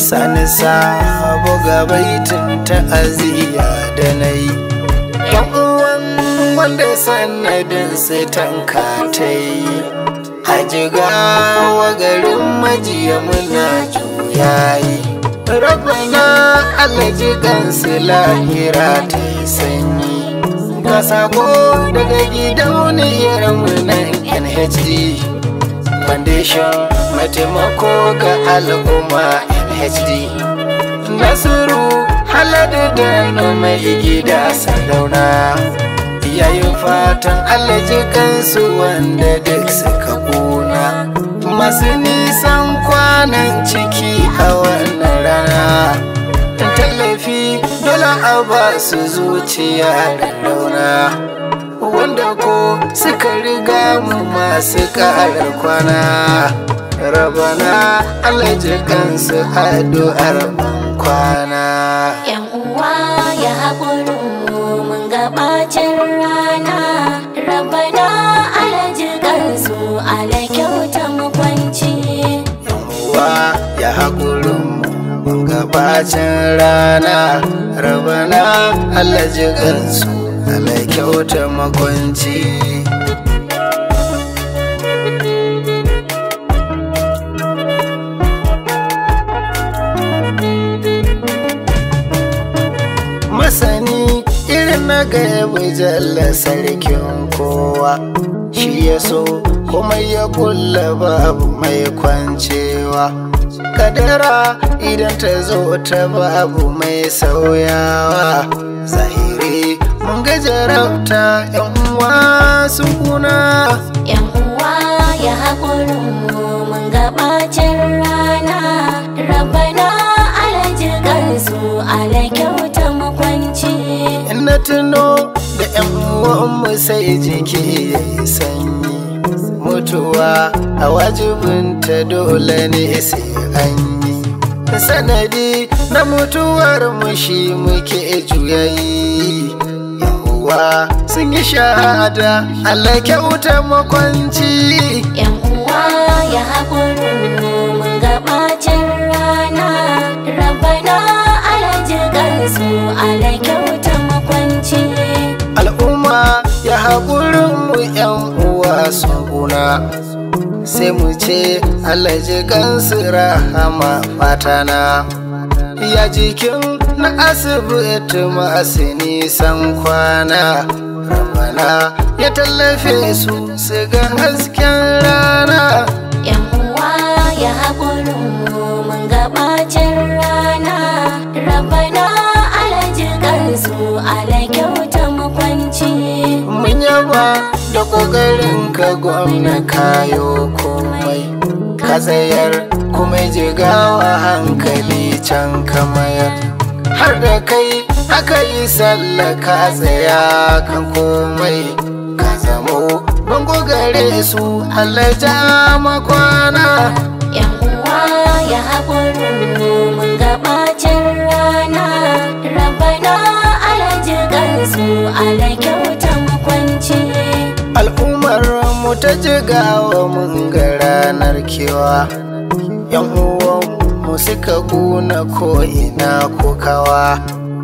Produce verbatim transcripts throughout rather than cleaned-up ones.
sani sabo ga baitin ta'aziyya da na yi. Yan uwan wanda sanadin sai tanka ta yi, Hajigawa garin Majiya muna juyayi. Rabbana Allah ji gansu lahira ta yi sanyi. Ga sako daga gidauniyar munan N H D Foundation mai taimako ga al'umma N H D. Nasiru Haladu da mai gida Sardauna, yayin fatan Allah ji kansu wanda duk suka kuna. Masu nisan kwanan ciki a wannan rana, tallafi dole a ba su zuciya da rauna, wanda ko suka riga mu masu ƙarar kwana. Rabana Allah ji kansu addu'ar kwana. Yan uwa ya haƙurin mu mun gabacin rana, Rabana Allah ji kansu Allah kyauta mu kwanci. Yan uwa ya haƙurin mu mun gabacin rana, Rabana Allah ji kansu Allah kyauta makwanci. Masani irin na gaibu jalla sarkin kowa, shi ya so kuma ya kulla babu mai kwancewa. Kadara idan ta zo ta babu mai sauyawa, zahiri mun ga jarabta yan uwa su kuna. Yan uwa ya haƙurin mu mun gabacin rana, Rabana Allah ji kansu Allah kyauta mu kwanci. In na tuno da yan uwanmu sai jiki ya yi sanyi, mutuwa a wajibinta dole ne sai an yi. Sanadi na mutuwar mu shi muke juyayi. Yan uwa sun yi shahada Allah kyauta makwanci. Yan uwa ya haƙurin mu mun gabacin rana, Rabana Allah ji kansu Allah kyauta makwanci. Al'umma ya haƙurin mu yan uwa sun kuna, sai mu ce Allah ji kansu rahama fatana. Ya jikin na asibiti masu nisan kwana, Rabana ya tallafe su su ga hasken rana. Yan uwa ya haƙurin mu mun gabacin rana, Rabana Allah ji kansu Allah kyauta mu kwanci. Mun yaba da ƙoƙarin ka gwamna kayo komai, ka tsayar kuma jigawa hankali can kamayar. Har da kai aka yi sallah ka tsaya kan komai, ka zamo bango gare su Allah ja makwana. Yan uwa ya haƙurin mu mun gabacin rana, Rabana Allah ji kansu Allah kyauta mu kwanci. Al'ummar mu ta jigawa mun ga ranar kewa, yan uwan mu suka kuna ko ina kokawa.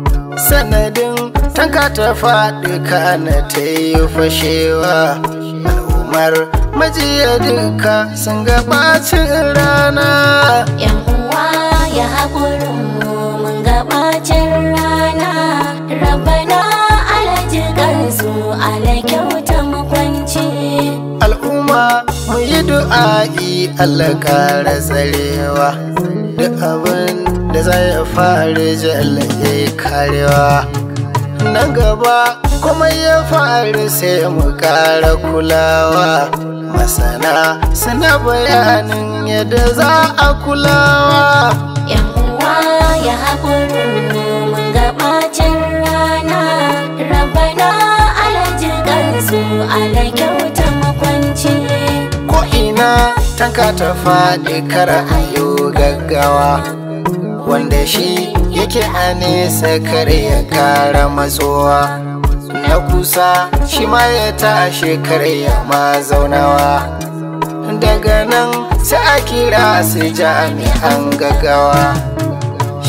Sanadin tanka ta faɗi kana ta yi fashewa, al'ummar Majiya duka sun ga ɓacin rana. Yan uwa ya haƙurin mu mun gabacin rana, Rabana Allah ji kansu Allah kyauta mu kwanci. Al'umma mu yi du'a'i Allah ƙara tsarewa, duk abin da za ya faru jalla ya yi karewa. Nan gaba kuma ya faru sai mu ƙara kulawa, masana suna bayanin yadda za a kulawa. Yan uwa ya haƙurin mu mun gabacin rana, Rabana Allah ji kansu Allah kyauta mu kwanci. Ko ina tanka ta faɗi kar a yi gaggawa, wanda shi yake a nesa kar ya kara matsowa. Na kusa shi ma ya tashi kar ya ma zaunawa, daga nan sai a kira su jami'an gaggawa.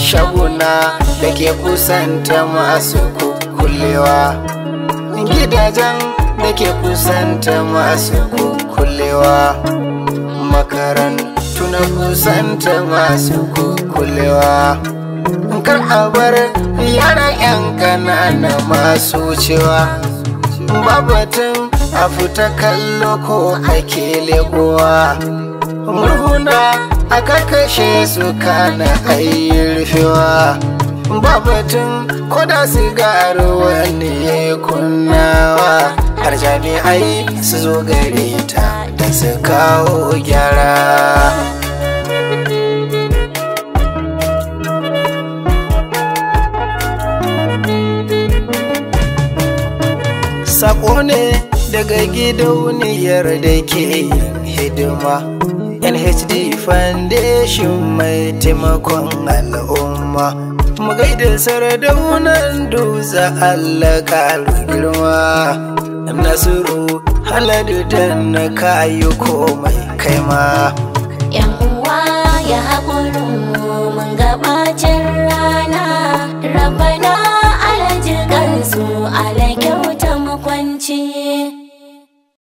shaguna da ke kusanta masu kukulewa, gidajen da ke kusanta masu kukulewa, makarantu na kusanta masu kukulewa. Kar a bar yara 'yan ƙanana masu wucewa, babatun a fita kallo ko ake legowa, murhuna a kakashe su kana ayi rufewa, babatun koda sigari wani ya kunnawa, har jami'ai su zo gare ta da su kawo gyara. Sako ne daga gidauniyar da ke hidima N H D Foundation mai taimakon al'umma. Mu gaida Sardaunan Dutse Allah ƙaru girma, Nasiru Haladu dan na kayi komai kaima. Yan uwa ya haƙurin